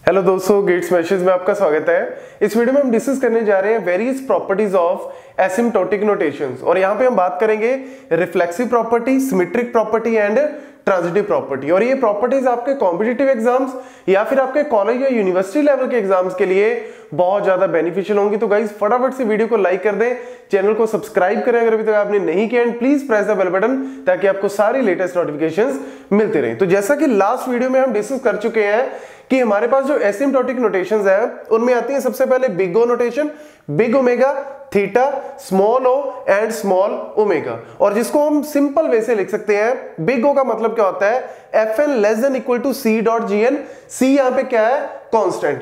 Hello दोस्तों, gate smashers में आपका स्वागत है। इस वीडियो में हम डिस्कस करने जा रहे हैं various properties of asymptotic notations और यहाँ पे हम बात करेंगे reflexive property, symmetric property and transitive property. और ये प्रॉपर्टीज आपके कॉम्पिटिटिव एग्जाम्स या फिर आपके कॉलेज या यूनिवर्सिटी लेवल के एग्जाम्स के लिए बहुत ज्यादा बेनिफिशियल होंगी। तो गाइस फटाफट से वीडियो को लाइक कर दें, चैनल को सब्सक्राइब करें अगर अभी तक आपने नहीं किया, and please press the bell button ताकि आपको सारी लेटेस्ट नोटिफिकेशंस मिलते रहे। तो जैसा कि लास्ट वीडियो में हम डिस्कस कर चुके हैं कि हमारे पास जो एसिम्प्टोटिक नोटेशंस है उनमें आती है सबसे पहले big O notation, big omega, theta, small O and small omega. और जिसको हम सिंपल वे से लिख सकते हैं, बिग ओ का मतलब क्या होता है, Fn less than equal to C dot Gn। C यहां पे क्या है, कांस्टेंट।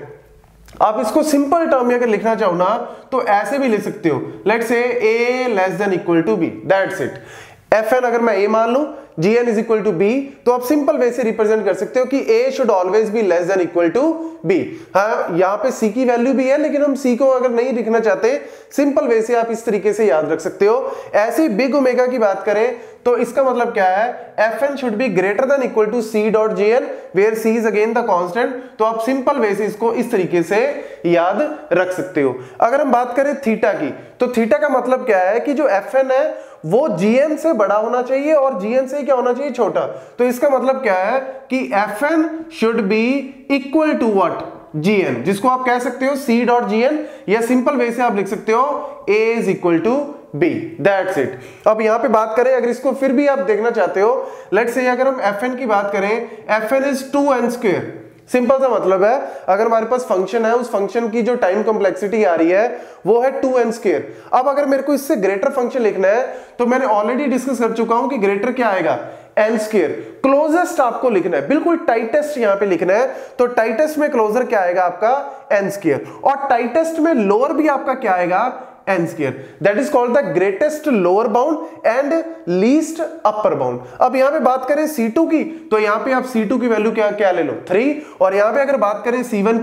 आप इसको सिंपल टर्म में अगर लिखना चाहो ना तो ऐसे भी लिख सकते हो, let's say A less than equal to B, that's it. Fn अगर मैं A मान लूं, Gn is equal to B, तो आप सिंपल वे से रिप्रेजेंट कर सकते हो कि A should always be less than equal to B। हाँ, यहाँ पे C की वैल्यू भी है, लेकिन हम C को अगर नहीं लिखना चाहते, सिंपल वे से आप इस तरीके से याद रख सकते हो। ऐसे बिग ओमेगा की बात करें तो इसका मतलब क्या है, Fn should be greater than equal to C dot Gn where C is again the constant. तो आप सिंपल वे से इसको इस तरीके से याद रख सकते हो। अगर हम बात करें थीटा की, तो थीटा का मतलब क्या है कि जो Fn है वो Gn से बड़ा होना चाहिए और Gn से क्या होना चाहिए, छोटा। तो इसका मतलब क्या है कि Fn should be equal to what, Gn, जिसको आप कह सकते हो C डॉट Gn, या सिंपल वे से आप लिख सकते हो A is equal to B, that's it. अब यहां पे बात करें, अगर इसको फिर भी आप देखना चाहते हो, लेट्स से अगर हम Fn की बात करें, Fn is 2n square. Simple सा मतलब है, अगर हमारे पास फंक्शन है, उस फंक्शन की जो टाइम कॉम्प्लेक्सिटी आ रही है वो है 2n स्क्वायर। अब अगर मेरे को इससे ग्रेटर फंक्शन लिखना है तो मैंने ऑलरेडी डिस्कस कर चुका हूं कि ग्रेटर क्या आएगा, n स्क्वायर। क्लोजेस्ट आपको लिखना है, बिल्कुल टाइटेस्ट यहां पे लिखना है, तो टाइटेस्ट में क्लोजर क्या आएगा आपका, n स्क्वायर। और टाइटेस्ट में लोअर भी आपका क्या आएगा, n square. That is called the greatest lower bound and least upper bound. अब यहां पे बात करें C2 की, तो यहां पे आप C2 की वैल्यू क्या ले लो, 3। और यहां पे अगर बात करें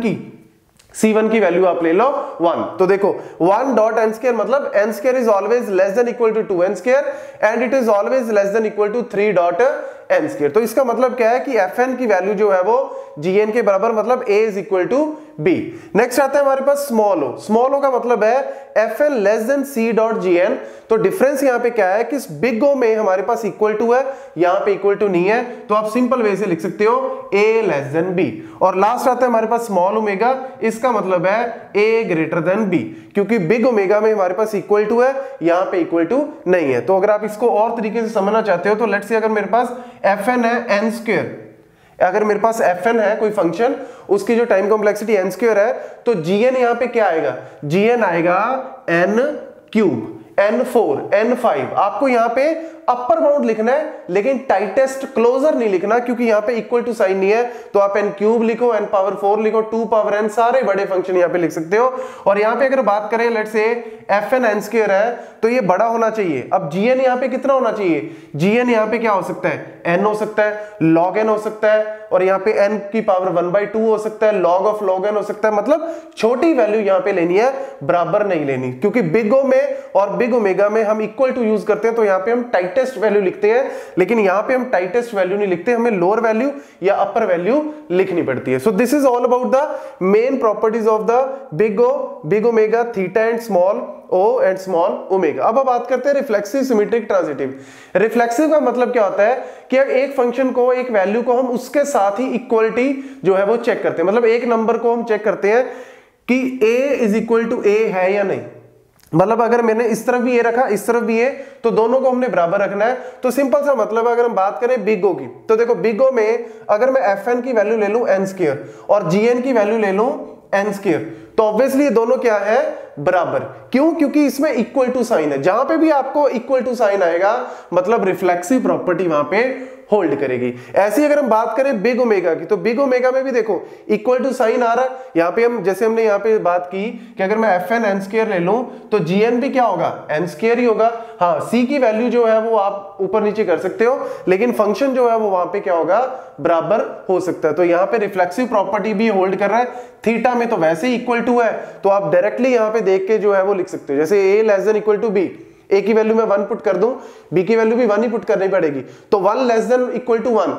C1 की वैल्यू आप ले लो 1। तो देखो 1 डॉट n स्क्वायर मतलब n square is always less than equal to 2n square and it is always less than equal to 3 dot n square. तो इसका मतलब क्या है कि Fn की वैल्यू जो है वो Gn के बराबर, मतलब A is equal to B। Next आता है हमारे पास स्मॉल ओ। स्मॉल ओ का मतलब है Fn less than C dot Gn। तो डिफरेंस यहां पे क्या है कि बिग ओ में हमारे पास इक्वल टू है, यहां पे इक्वल टू नहीं है, तो आप सिंपल वे से लिख सकते हो A लेस देन B। और लास्ट आता है हमारे पास स्मॉल ओमेगा, इसका मतलब है A ग्रेटर देन B, क्योंकि बिग ओमेगा में हमारे पास इक्वल टू है, यहां पे इक्वल टू नहीं है। तो अगर आप इसको और तरीके से समझना चाहते हो तो लेट्स से अगर मेरे पास Fn है n स्क्वायर, अगर मेरे पास Fn है कोई फंक्शन, उसकी जो टाइम कॉम्प्लेक्सिटी n स्क्वायर है, तो Gn यहां पे क्या आएगा, Gn आएगा n क्यूब, n4, n5। आपको यहां पे अपर बाउंड लिखना है, लेकिन टाइटेस्ट क्लोजर नहीं लिखना, क्योंकि यहां पे इक्वल टू साइन नहीं है। तो आप n क्यूब लिखो, n पावर 4 लिखो, 2 पावर n, सारे बड़े फंक्शन यहां पे लिख सकते हो। और यहां पे अगर बात करें, let's say Fn n square है, तो ये बड़ा होना चाहिए। अब Gn यहां पे कितना होना चाहिए, Gn यहां पे क्या हो सकता है, n हो सकता है, log n हो सकता है, और यहां पे n की पावर 1/2 हो सकता है, log ऑफ log n हो सकता है। मतलब छोटी वैल्यू यहां पे लेनी है, बराबर नहीं लेनी, क्योंकि बिग ओ में और बिग ओमेगा में हम इक्वल टू यूज करते हैं, तो यहां पे हम टाइटेस्ट वैल्यू लिखते हैं, लेकिन यहां पे हम टाइटेस्ट वैल्यू नहीं लिखते, हमें लोअर वैल्यू या अपर वैल्यू लिखनी पड़ती है। So this is all about the main properties of the big O, big omega, theta and small O and small omega. अब बात करते हैं रिफ्लेक्सिव, सिमेट्रिक, ट्रांजिटिव। रिफ्लेक्सिव का मतलब क्या होता है कि एक फंक्शन को, एक वैल्यू को हम उसके साथ ही इक्वलिटी जो है वो चेक करते हैं। मतलब एक नंबर को हम चेक करते हैं कि a is equal to a है या नहीं। मतलब अगर मैंने इस तरफ भी ये रखा, इस तरफ भी ये, तो दोनों को हमने बराबर रखना है। तो सिंपल सा मतलब है, अगर हम बात करें बिग ओ की, तो देखो बिग ओ में अगर मैं Fn की वैल्यू ले लूं n स्क्वायर और Gn की वैल्यू ले लूं n स्क्वायर, तो ऑब्वियसली ये दोनों क्या है, बराबर। क्यों, क्योंकि इसमें इक्वल टू साइन है। जहां पे भी आपको इक्वल टू साइन आएगा मतलब रिफ्लेक्सिव प्रॉपर्टी वहां पे होल्ड करेगी। ऐसी अगर हम बात करें बिग ओमेगा की, तो बिग ओमेगा में भी देखो इक्वल टू साइन आ रहा है। यहाँ पे हम, जैसे हमने यहाँ पे बात की कि अगर मैं Fn n स्क्वायर ले लूं तो Gn भी क्या होगा, n स्क्वायर ही होगा। हाँ, C की वैल्यू जो है वो आप ऊपर नीचे कर सकते हो, लेकिन फंक्शन जो है वो वहां पे क्या होगा, बराबर हो सकता है। तो यहाँ पे रिफ्लेक्सिव प्रॉपर्टी भी होल्ड कर रहा है। थीटा में तो वैसे ही इक्वल टू है, तो आप डायरेक्टली यहाँ पे देख के जो है वो लिख सकते हो, जैसे A less than equal to B, A की वैल्यू में 1 पुट कर दूं, B की वैल्यू भी 1 ही पुट करनी पड़ेगी, तो 1 less than equal to 1,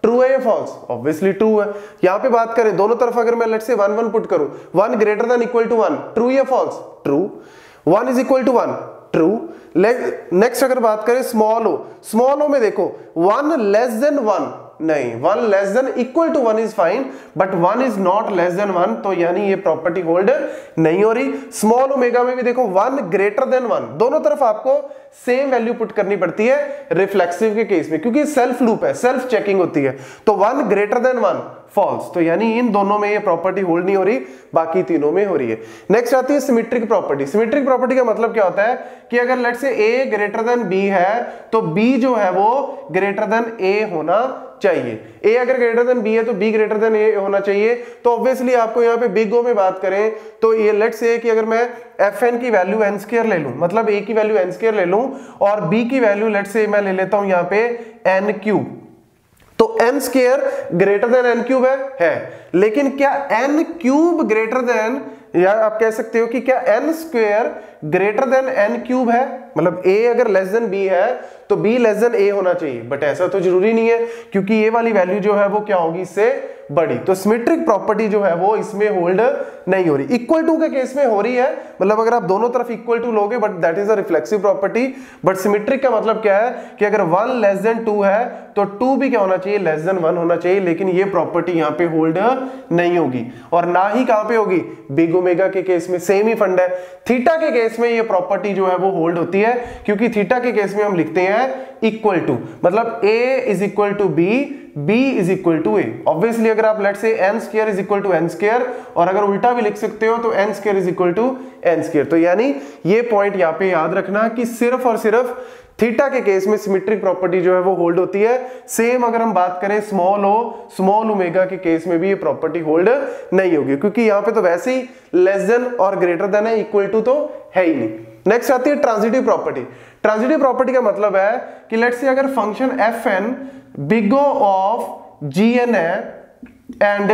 true है या फॉल्स? ऑब्वियसली ट्रू है। यहां पे बात करें दोनों तरफ अगर मैं लेट्स से 1 1 पुट करूं, 1 greater than equal to 1, true या false? True. 1 is equal to 1, true. Next अगर बात करें स्मॉल ओ में देखो 1 लेस देन 1, नहीं 1 less than equal to 1 is fine, but 1 is not less than 1, तो यानी ये प्रॉपर्टी होल्ड नहीं हो रही। स्मॉल ओमेगा में भी देखो 1 ग्रेटर देन 1, दोनों तरफ आपको सेम वैल्यू पुट करनी पड़ती है रिफ्लेक्सिव के केस में, क्योंकि सेल्फ लूप है, सेल्फ चेकिंग होती है। तो 1 ग्रेटर देन 1 फॉल्स, तो यानी इन दोनों में ये प्रॉपर्टी होल्ड नहीं हो रही, बाकी तीनों में हो रही है। नेक्स्ट आती है सिमेट्रिक प्रॉपर्टी। सिमेट्रिक प्रॉपर्टी का मतलब क्या होता है कि अगर let's say a greater than b है तो b जो है वो ग्रेटर देन a होना चाहिए। a अगर ग्रेटर देन b है तो b ग्रेटर देन a होना चाहिए। तो ऑब्वियसली आपको यहाँ पे बिग O में बात करें तो ये लेट्स से कि अगर मैं fn की वैल्यू n स्क्वायर ले लूं, मतलब a की वैल्यू n स्क्वायर ले लूं और b की वैल्यू लेट्स से मैं ले लेता हूं यहाँ पे n क्यूब, तो n square greater than n cube है। लेकिन क्या n क्यूब ग्रेटर देन, या आप कह सकते हो कि क्या n square greater than n cube है? मतलब a अगर लेस देन b है तो b लेस देन a होना चाहिए, बट ऐसा तो जरूरी नहीं है, क्योंकि ये वाली वैल्यू जो है वो क्या होगी, इससे बड़ी। तो सिमेट्रिक प्रॉपर्टी जो है वो इसमें होल्ड नहीं हो रही। इक्वल टू के केस में हो रही है, मतलब अगर आप दोनों तरफ इक्वल टू लोगे, but that is a reflexive property. But symmetric का मतलब क्या है कि अगर 1 लेस देन 2 है तो 2 भी क्या होना चाहिए, लेस देन 1 होना चाहिए। लेकिन ये प्रॉपर्टी यहाँ पे होल्ड नहीं होगी, और ना ही कहां पे होगी, बिग ओमेगा के केस में। सेम ही फंड है। थीटा के केस में ये प्रॉपर्टी जो है वो होल्ड होती है, क्योंकि थीटा के केस में हम लिखते हैं इक्वल टू, मतलब a is equal to b, b is equal to a। Obviously अगर आप let's say n square is equal to n square, और अगर उल्टा भी लिख सकते हो तो n square is equal to n square. तो यानी ये पॉइंट यहाँ पे याद रखना कि सिर्फ और सिर्फ थीटा के केस में सिमेट्रिक प्रॉपर्टी जो है वो होल्ड होती है। सेम अगर हम बात करें स्मॉल ओमेगा के केस में भी ये प्रॉपर्टी होल्ड नहीं होगी, क्योंकि यहाँ पे तो वैसे ही लेस देन और ग्रेटर देन है, इक्वल टू तो है ही नहीं। नेक्स्ट आती है ट्रांजिटिव प्रॉपर्टी। ट्रांजिटिव प्रॉपर्टी का मतलब है कि लेट्स से अगर function fn big O of gn है and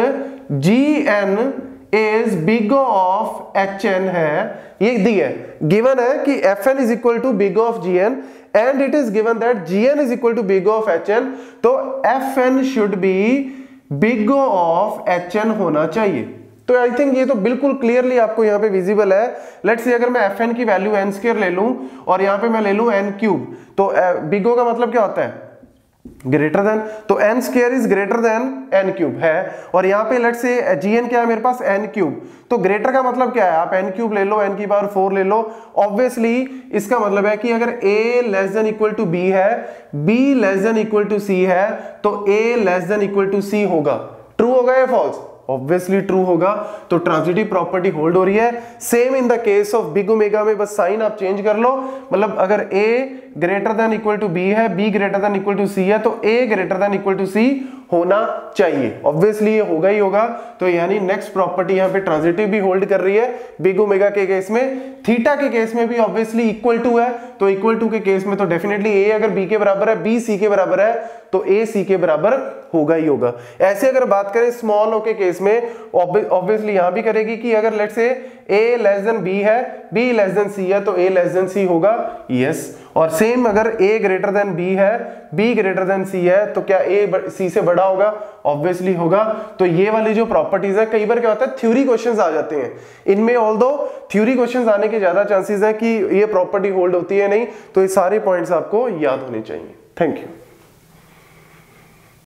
gn is big O of hn है, ये दी है, गिवन है कि fn is equal to big O of gn and it is given that gn is equal to big O of hn, तो fn should be big O of hn होना चाहिए। तो आई थिंक ये तो बिल्कुल clearly आपको यहाँ पे विजिबल है। लेट्स से अगर मैं fn की वैल्यू n स्क्वायर ले लूं और यहाँ पे मैं ले लूं n क्यूब, तो बिग O का मतलब क्या होता है, ग्रेटर देन, तो n square is greater than n cube है, और यहाँ पे लेट्स से gn क्या है मेरे पास, n क्यूब, तो ग्रेटर का मतलब क्या है, आप n क्यूब ले लो, n की पावर 4 ले लो। ऑब्वियसली इसका मतलब है कि अगर a less than equal to b है, b less than equal to c है, तो a less than equal to c होगा। ट्रू होगा या फॉल्स? ऑब्वियसली ट्रू होगा। तो ट्रांजिटिव प्रॉपर्टी होल्ड हो रही है। Same in the case of big omega में, बस साइन आप चेंज कर लो, मतलब अगर a greater than equal to b है, b greater than equal to c है, तो a greater than equal to c होना चाहिए। ऑब्वियसली ये होगा ही होगा। तो यानी नेक्स्ट प्रॉपर्टी यहाँ पे ट्रांजिटिव भी होल्ड कर रही है बिग ओमेगा के केस में। थीटा के केस में भी ऑब्वियसली इक्वल टू है, तो इक्वल टू के केस में तो डेफिनेटली a अगर b के बराबर है, b c के बराबर है, तो a c के बराबर होगा ही होगा। ऐसे अगर बात करें स्मॉल o के केस में, ऑब्वियसली यहां भी करेगी कि अगर let's say a less than b है, b लेस देन c है, तो a लेस देन c होगा, यस। और सेम अगर a ग्रेटर देन b है, b ग्रेटर देन c है, तो क्या a c से बड़ा होगा? ऑब्वियसली होगा। तो ये वाली जो प्रॉपर्टीज है, कई बार क्या होता है थ्योरी क्वेश्चंस आ जाते हैं इनमें, ऑल्दो थ्योरी क्वेश्चंस आने के ज्यादा चांसेस है कि ये प्रॉपर्टी होल्ड होती है नहीं, तो ये सारे पॉइंट्स आपको याद होने चाहिए। Thank you.